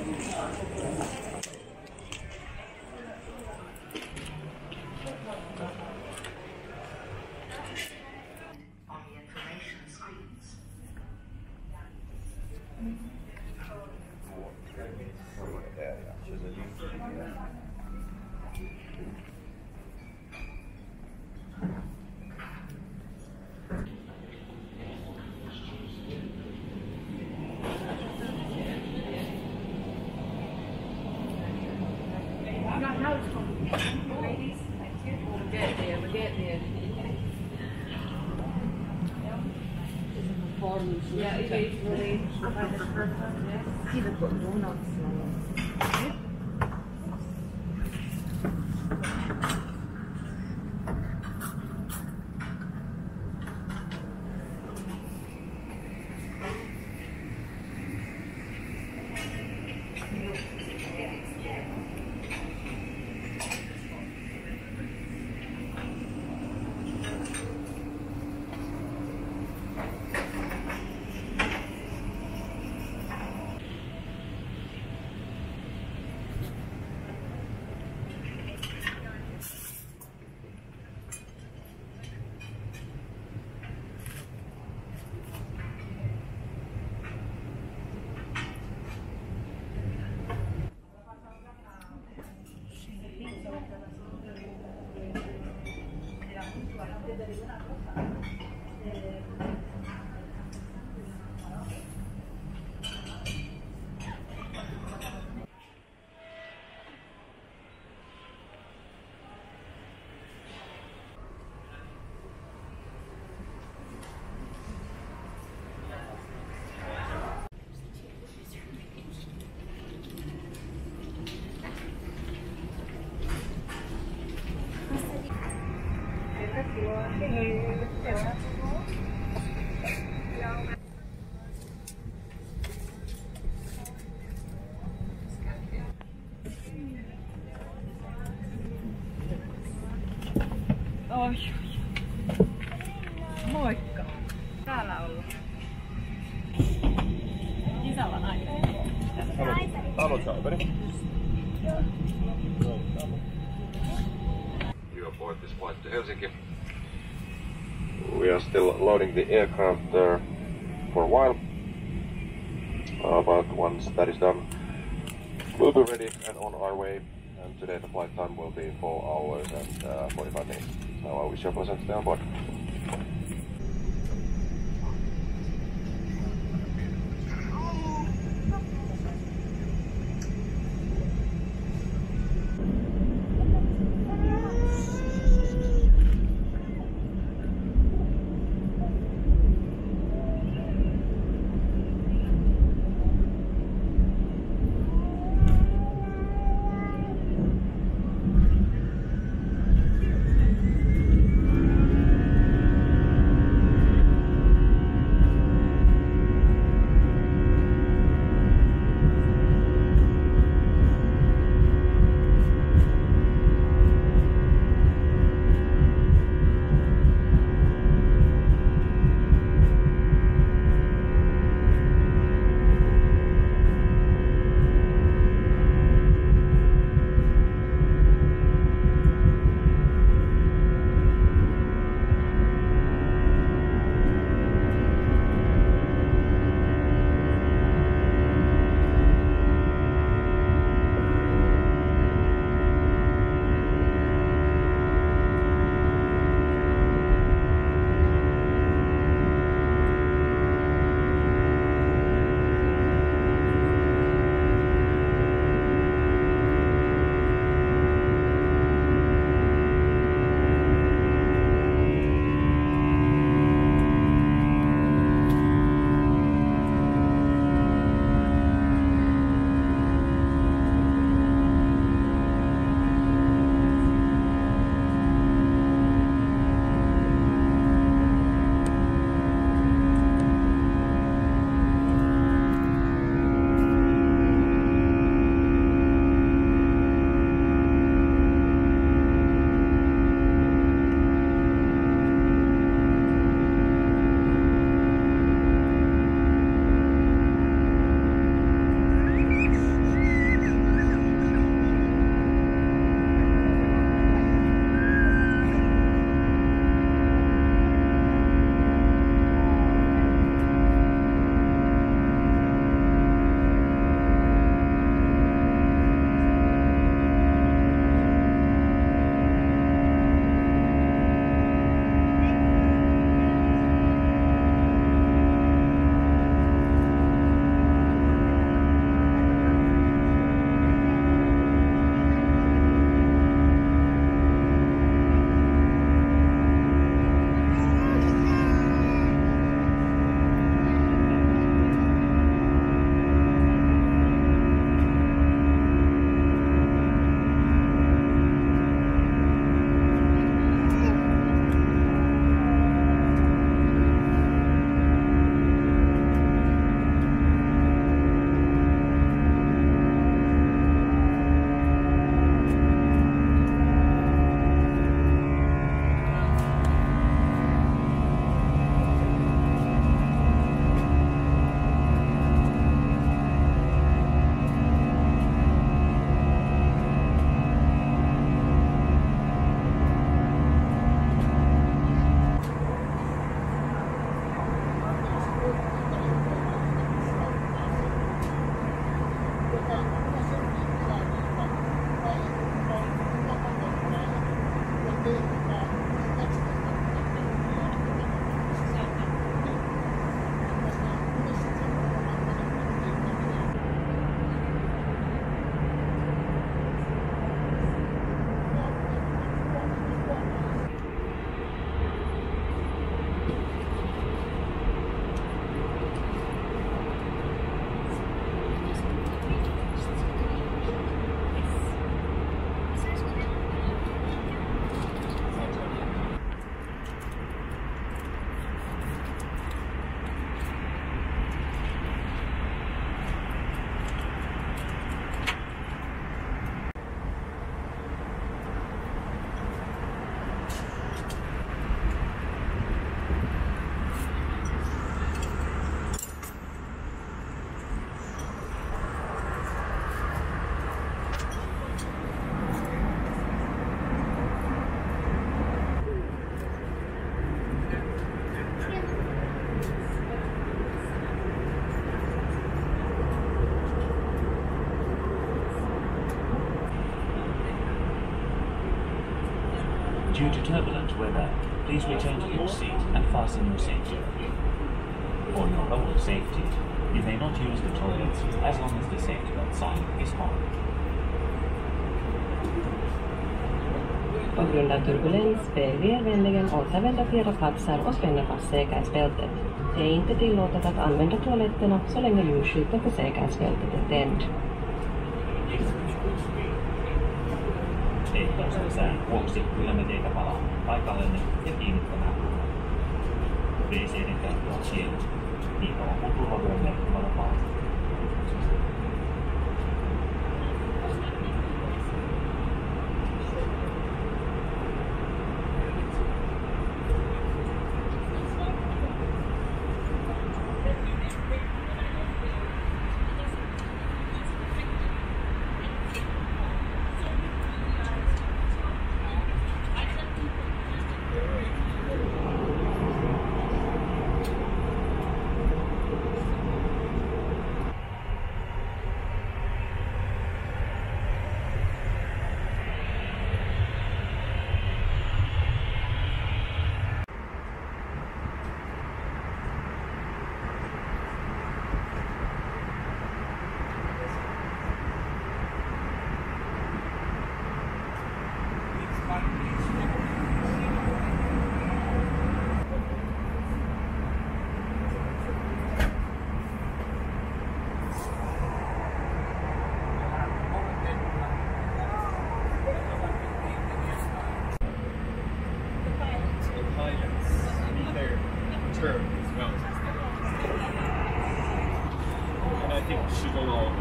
Ja, usually by the purpose, yes. Even put donuts on. Oi. Moikka. Täällä ollaan. Isällä nainen. Haluatko Alberi? You aboard this flight to Helsinki. We are still loading the aircraft for a while. But once that is done, we'll be ready and on our way. And today the flight time will be 4 hours and 45 minutes. Now I wish you a pleasant stay on board. Due to turbulent weather, please return to your seat and fasten your safety belt. For your own safety, you may not use the toilets as long as the safety belt sign is on. På grund av turbulens ber vi er vänligen återvända till era platser och spänna fast säkerhetsbältet. Det är inte tillåtet att använda toaletterna så länge ljusskylten för säkerhetsbältet är tänd. Ehdotusten vuoksi pyydämme teitä palaamaan paikallenne ja kiinnittämään huomiota. WC:n käyttö on kielletty, niin kauan kuin turvavyömerkki on vapaa. And I think she will all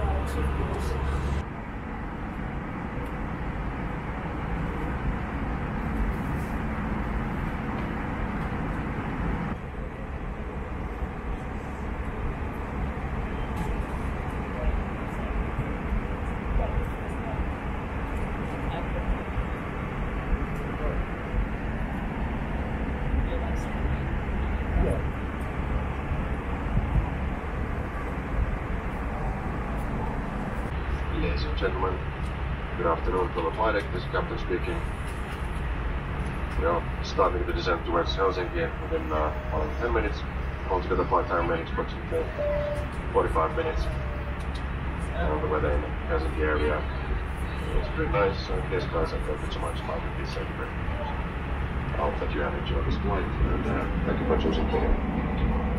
Ladies and gentlemen, good afternoon from the flight deck. This is Captain speaking. We are starting the descent towards Helsinki within 10 minutes. Altogether flight time remains approximately 45 minutes. And the weather in the Helsinki area is pretty nice, so in case guys have got so much time with this celebrate. I hope that you have enjoyed this flight, and thank you for choosing Finnair.